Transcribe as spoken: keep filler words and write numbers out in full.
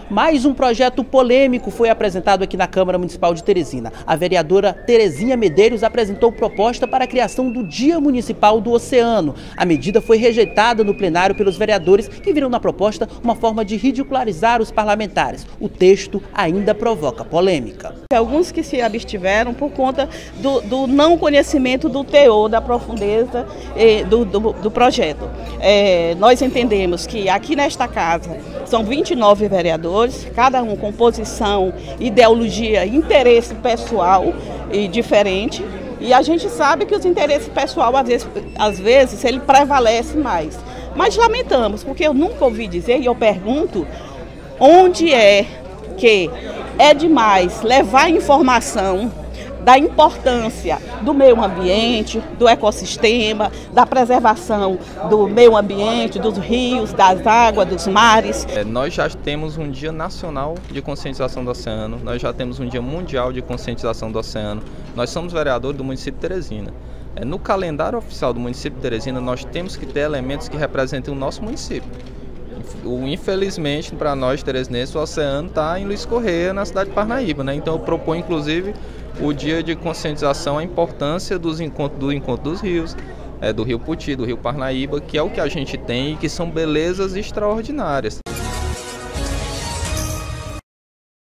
Mais um projeto polêmico foi apresentado aqui na Câmara Municipal de Teresina. A vereadora Terezinha Medeiros apresentou proposta para a criação do Dia Municipal do Oceano. A medida foi rejeitada no plenário pelos vereadores, que viram na proposta uma forma de ridicularizar os parlamentares. O texto ainda provoca polêmica. Alguns que se abstiveram por conta do, do não conhecimento do teor, da profundeza eh, do, do, do projeto. É, nós entendemos que aqui nesta casa são vinte e nove vereadores, cada um com posição, ideologia, interesse pessoal e diferente. E a gente sabe que os interesses pessoais, às vezes, às vezes, ele prevalece mais. Mas lamentamos, porque eu nunca ouvi dizer, e eu pergunto, onde é que é demais levar informação da importância do meio ambiente, do ecossistema, da preservação do meio ambiente, dos rios, das águas, dos mares. É, nós já temos um Dia Nacional de Conscientização do Oceano, nós já temos um Dia Mundial de Conscientização do Oceano. Nós somos vereadores do município de Teresina. É, no calendário oficial do município de Teresina, nós temos que ter elementos que representem o nosso município. Infelizmente, para nós teresinenses, o oceano está em Luiz Correia, na cidade de Parnaíba, né? Então eu proponho, inclusive, o dia de conscientização, a importância dos encontros, do encontro dos rios, é, do rio Puti, do rio Parnaíba, que é o que a gente tem e que são belezas extraordinárias.